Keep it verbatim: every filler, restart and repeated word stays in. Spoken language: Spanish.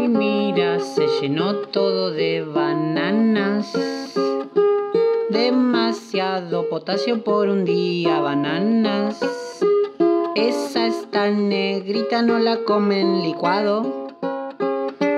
Ay, mira, se llenó todo de bananas. Demasiado potasio por un día, bananas. Esa está negrita, no la comen licuado.